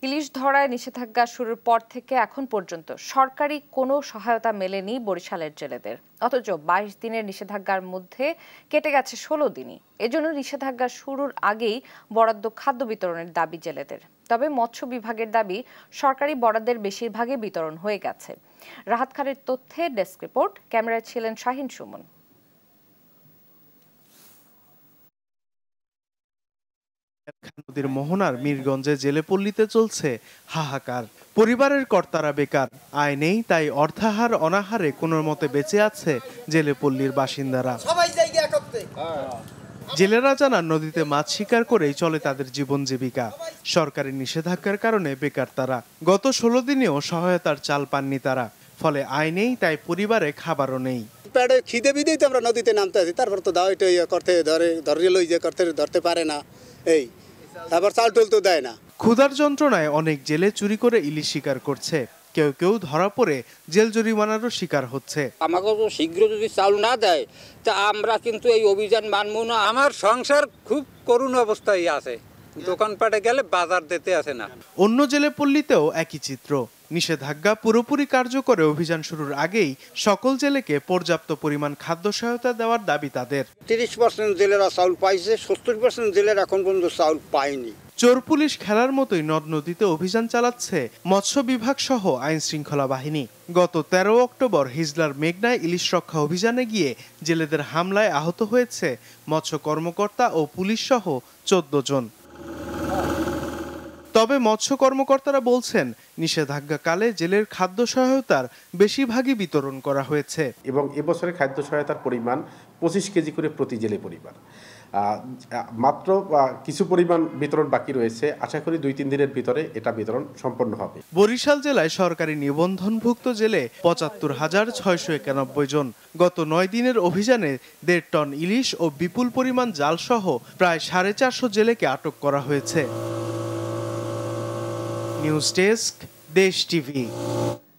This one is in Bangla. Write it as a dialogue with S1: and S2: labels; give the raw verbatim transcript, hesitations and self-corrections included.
S1: ইলিশ ধরায় নিষেধাজ্ঞা শুরুর পর থেকে এখন পর্যন্ত সরকারি কোনো সহায়তা মেলেনি বরিশালের জেলেদের। অথচ বাইশ দিনের নিষেধাজ্ঞার মধ্যে কেটে গেছে ষোলো দিনই। এজন্য নিষেধাজ্ঞা শুরুর আগেই বরাদ্দ খাদ্য বিতরণের দাবি জেলেদের। তবে মৎস্য বিভাগের দাবি, সরকারি বরাদ্দের বেশিরভাগই বিতরণ হয়ে গেছে। রাহাত খানের তথ্যে ডেস্ক রিপোর্ট, ক্যামেরায় ছিলেন শাহিন সুমন।
S2: নদীর মোহনার মিরগঞ্জে জেলেপল্লীতে চলছে হাহাকার। পরিবারের কর্তারা বেকার, আয় নেই, তাই অর্থাহার অনাহারে কোনো মতে বেঁচে আছে জেলেপল্লীর বাসিন্দারা। জেলেরা জানান, নদীতে মাছ শিকার করেই চলে তাদের জীবন জীবিকা। সরকারি নিষেধাজ্ঞার কারণে বেকার তারা। গত ষোলো দিনেও সহায়তার চাল পাননি তারা। ফলে আয় নেই, তাই পরিবারে খাবারও নেই।
S3: পেটে খিদে বিদেই তো আমরা নদীতে নামতে আছি, তারপর তো দাও এটা ইয়ে করতে ধরে ধরে লই যে করতে ধরতে পারে না, এই তারপর চাল টুল তো দেয় না।
S2: ক্ষুধার যন্ত্রণায় অনেক জেলে চুরি করে ইলিশ শিকার করছে। কেউ কেউ ধরা পড়ে জেল জরিমানারও শিকার হচ্ছে।
S4: আমাকে তো শীঘ্র যদি চাল না দেয় তা আমরা কিন্তু এই অভিযান মানব না।
S5: আমার সংসার খুব করুণ অবস্থায় আছে, দোকানপাটে গেলে বাজার দিতে আসে না।
S2: অন্য জেলেপল্লীতেও একই চিত্র। নিষেধাজ্ঞা পুরোপুরি কার্যকরে অভিযান শুরুর আগেই সকল জেলেকে পর্যাপ্ত পরিমাণ খাদ্য সহায়তা দেওয়ার দাবি তাদের।
S3: তিরিশ পার্সেন্ট জেলেরা চাউল পাইছে, সত্তর পার্সেন্ট জেলেরা এখন পর্যন্ত চাউল পায়নি।
S2: চোর পুলিশ খেলার মতোই নদ নদীতে অভিযান চালাচ্ছে মৎস্য বিভাগ সহ আইন শৃঙ্খলা বাহিনী। গত তেরো অক্টোবর হিজলার মেঘনায় ইলিশ রক্ষা অভিযানে গিয়ে জেলেদের হামলায় আহত হয়েছে মৎস্য কর্মকর্তা ও পুলিশ সহ চোদ্দ জন। তবে মৎস্য কর্মকর্তারা বলছেন, নিষেধাজ্ঞাকালে জেলের খাদ্য সহায়তার বেশিরভাগই বিতরণ করা হয়েছে
S6: এবং এবছরে খাদ্য সহায়তার পরিমাণ পঁচিশ কেজি করে প্রতি জেলে পরিবার। মাত্র কিছু পরিমাণ বিতরণ বাকি রয়েছে। আশা করি দুই তিন দিনের ভিতরে এটা বিতরণ সম্পন্ন হবে।
S2: বরিশাল জেলায় সরকারি নিবন্ধনভুক্ত জেলে পঁচাত্তর হাজার ছয়শো একানব্বই জন। গত নয় দিনের অভিযানে দেড় টন ইলিশ ও বিপুল পরিমাণ জাল সহ প্রায় সাড়ে চারশো জেলেকে আটক করা হয়েছে। News desk, Desh TV.